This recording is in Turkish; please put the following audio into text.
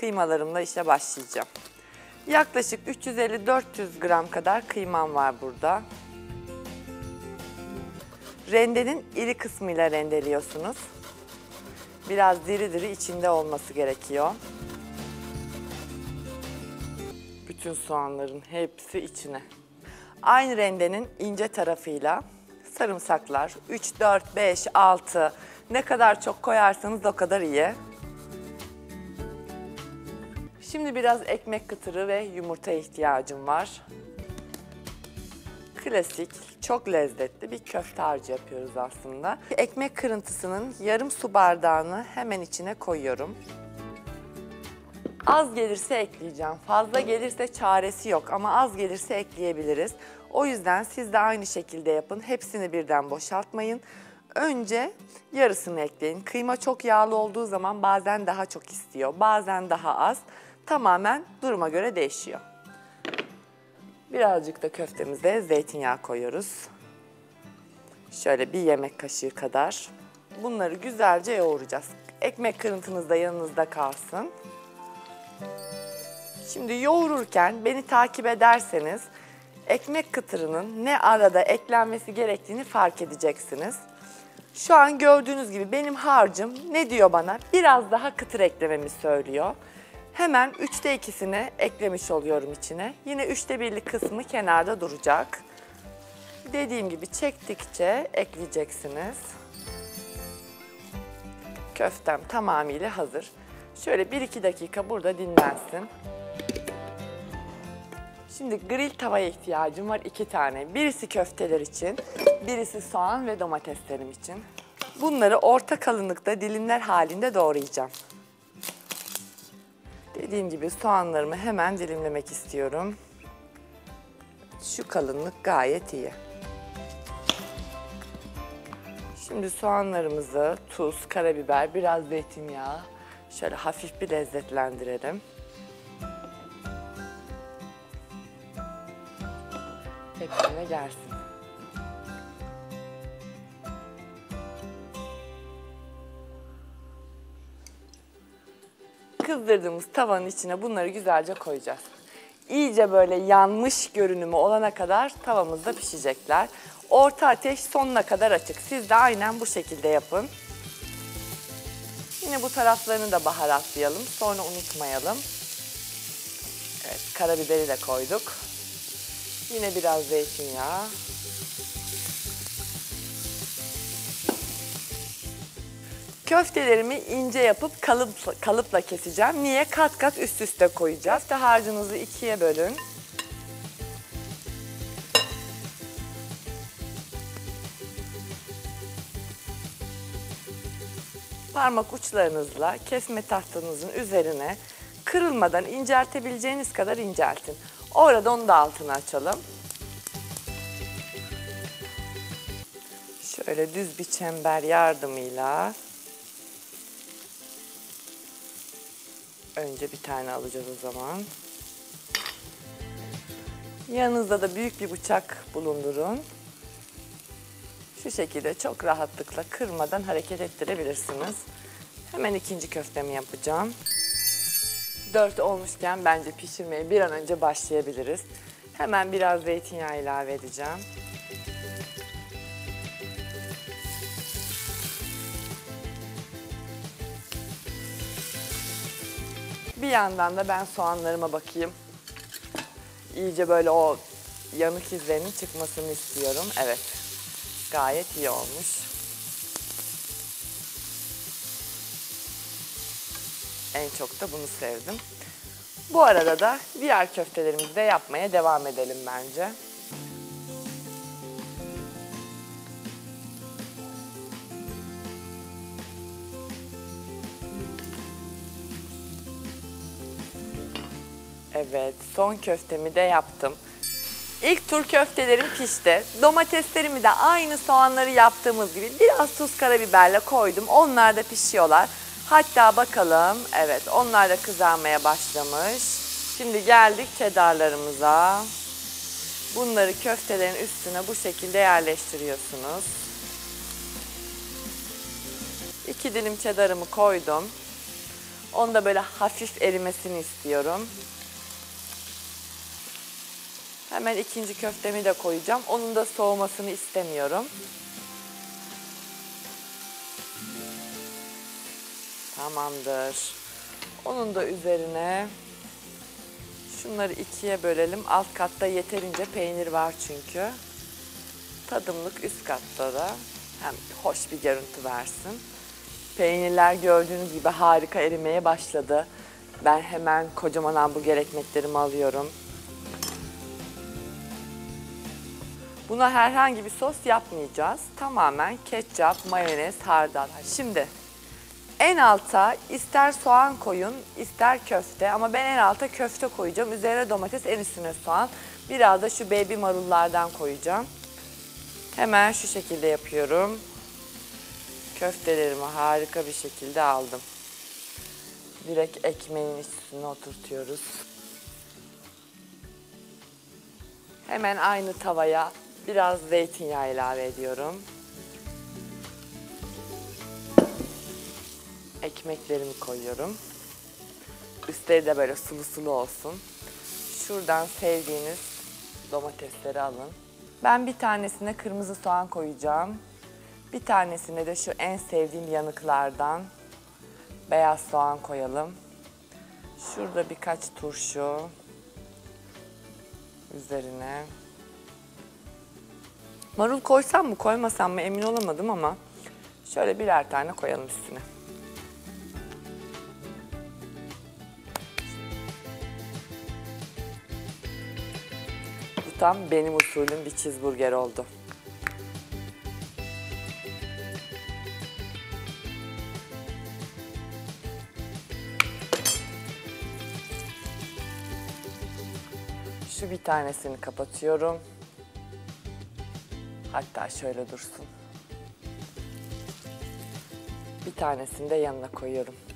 kıymalarımla işe başlayacağım. Yaklaşık 350-400 gram kadar kıymam var burada. Rendenin iri kısmıyla rendeliyorsunuz. Biraz diri diri içinde olması gerekiyor. Bütün soğanların hepsi içine. Aynı rendenin ince tarafıyla sarımsaklar 3, 4, 5, 6 ne kadar çok koyarsanız o kadar iyi. Şimdi biraz ekmek kıtırı ve yumurtaya ihtiyacım var. Klasik, çok lezzetli bir köfte harcı yapıyoruz aslında. Ekmek kırıntısının yarım su bardağını hemen içine koyuyorum. Az gelirse ekleyeceğim. Fazla gelirse çaresi yok ama az gelirse ekleyebiliriz. O yüzden siz de aynı şekilde yapın. Hepsini birden boşaltmayın. Önce yarısını ekleyin. Kıyma çok yağlı olduğu zaman bazen daha çok istiyor, bazen daha az. Tamamen duruma göre değişiyor. Birazcık da köftemize zeytinyağı koyuyoruz. Şöyle bir yemek kaşığı kadar. Bunları güzelce yoğuracağız. Ekmek kırıntınız da yanınızda kalsın. Şimdi yoğururken beni takip ederseniz ekmek kıtırının ne arada eklenmesi gerektiğini fark edeceksiniz. Şu an gördüğünüz gibi benim harcım ne diyor bana? Biraz daha kıtır eklememi söylüyor. Hemen 3'te 2'sini eklemiş oluyorum içine. Yine 3'te 1'lik kısmı kenarda duracak. Dediğim gibi çektikçe ekleyeceksiniz. Köftem tamamıyla hazır. Şöyle 1-2 dakika burada dinlensin. Şimdi grill tavaya ihtiyacım var 2 tane. Birisi köfteler için, birisi soğan ve domateslerim için. Bunları orta kalınlıkta dilimler halinde doğrayacağım. Dediğim gibi soğanlarımı hemen dilimlemek istiyorum. Şu kalınlık gayet iyi. Şimdi soğanlarımızı tuz, karabiber, biraz zeytinyağı şöyle hafif bir lezzetlendirelim. Hepsine gelsin. Kızdırdığımız tavanın içine bunları güzelce koyacağız. İyice böyle yanmış görünümü olana kadar tavamızda pişecekler. Orta ateş sonuna kadar açık. Siz de aynen bu şekilde yapın. Yine bu taraflarını da baharatlayalım. Sonra unutmayalım. Evet, karabiberi de koyduk. Yine biraz zeytinyağı. Köftelerimi ince yapıp kalıpla keseceğim. Niye? Kat kat üst üste koyacağız. Köfte harcınızı 2'ye bölün. Parmak uçlarınızla kesme tahtanızın üzerine kırılmadan inceltebileceğiniz kadar inceltin. Orada onu da altını açalım. Şöyle düz bir çember yardımıyla önce bir tane alacağız o zaman. Yanınızda da büyük bir bıçak bulundurun. Şu şekilde çok rahatlıkla kırmadan hareket ettirebilirsiniz. Hemen ikinci köftemi yapacağım. 4 olmuşken bence pişirmeye bir an önce başlayabiliriz. Hemen biraz zeytinyağı ilave edeceğim. Bir yandan da ben soğanlarıma bakayım. İyice böyle o yanık izlerinin çıkmasını istiyorum. Evet, gayet iyi olmuş. En çok da bunu sevdim. Bu arada da diğer köftelerimizi de yapmaya devam edelim bence. Evet, son köftemi de yaptım. İlk tur köftelerim pişti. Domateslerimi de aynı soğanları yaptığımız gibi biraz tuz, karabiberle koydum. Onlar da pişiyorlar. Hatta bakalım, evet onlar da kızarmaya başlamış. Şimdi geldik cheddarlarımıza. Bunları köftelerin üstüne bu şekilde yerleştiriyorsunuz. 2 dilim cheddarımı koydum. Onu da böyle hafif erimesini istiyorum. Hemen ikinci köftemi de koyacağım. Onun da soğumasını istemiyorum. Tamamdır. Onun da üzerine şunları ikiye bölelim. Alt katta yeterince peynir var çünkü. Tadımlık üst katta da hem hoş bir görüntü versin. Peynirler gördüğünüz gibi harika erimeye başladı. Ben hemen kocaman hamburger ekmeklerimi alıyorum. Buna herhangi bir sos yapmayacağız. Tamamen ketçap, mayonez, hardal. Şimdi en alta ister soğan koyun, ister köfte ama ben en alta köfte koyacağım. Üzerine domates, en üstüne soğan. Biraz da şu baby marullardan koyacağım. Hemen şu şekilde yapıyorum. Köftelerimi harika bir şekilde aldım. Direkt ekmeğin üstüne oturtuyoruz. Hemen aynı tavaya biraz zeytinyağı ilave ediyorum. Ekmeklerimi koyuyorum. Üstleri de böyle sulu sulu olsun. Şuradan sevdiğiniz domatesleri alın. Ben bir tanesine kırmızı soğan koyacağım. Bir tanesine de şu en sevdiğim yanıklardan beyaz soğan koyalım. Şurada birkaç turşu üzerine. Marul koysam mı koymasam mı emin olamadım ama şöyle birer tane koyalım üstüne. Bu tam benim usulüm bir cheeseburger oldu. Şu bir tanesini kapatıyorum. Hatta şöyle dursun. Bir tanesini de yanına koyuyorum.